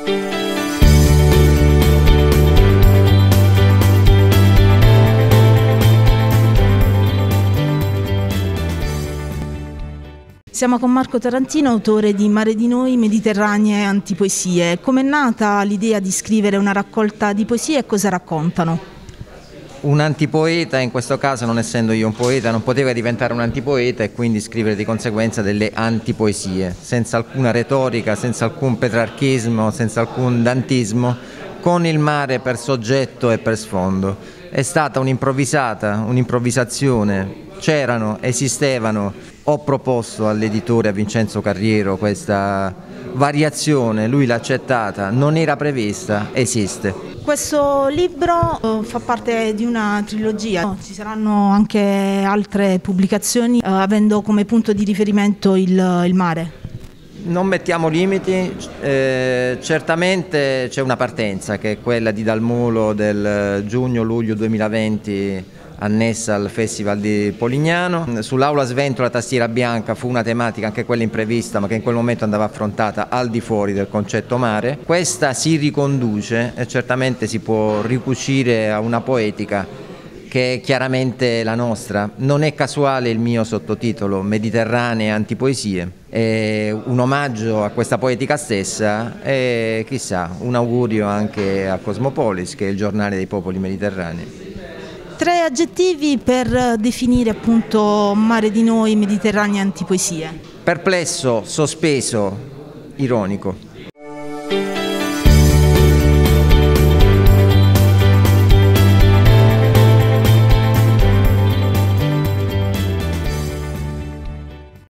Siamo con Marco Tarantino, autore di Mare di noi, Mediterranee antipoesie. Com'è nata l'idea di scrivere una raccolta di poesie e cosa raccontano? Un antipoeta, in questo caso non essendo io un poeta, non poteva diventare un antipoeta e quindi scrivere di conseguenza delle antipoesie, senza alcuna retorica, senza alcun petrarchismo, senza alcun dantismo, con il mare per soggetto e per sfondo. È stata un'improvvisazione, esistevano. Ho proposto all'editore, a Vincenzo Carriero, questa variazione, lui l'ha accettata, non era prevista, esiste. Questo libro fa parte di una trilogia, ci saranno anche altre pubblicazioni avendo come punto di riferimento il mare? Non mettiamo limiti, certamente c'è una partenza che è quella di Dalmolo del giugno-luglio 2020 annessa al Festival di Polignano. Sull'Aula Sventola Tastiera Bianca fu una tematica, anche quella imprevista, ma che in quel momento andava affrontata al di fuori del concetto mare. Questa si riconduce e certamente si può ricucire a una poetica che è chiaramente la nostra. Non è casuale il mio sottotitolo, Mediterranee antipoesie. È un omaggio a questa poetica stessa e chissà, un augurio anche a Cosmopolis, che è il giornale dei popoli mediterranei. 3 aggettivi per definire appunto Mare di noi, Mediterranee antipoesie. Perplesso, sospeso, ironico.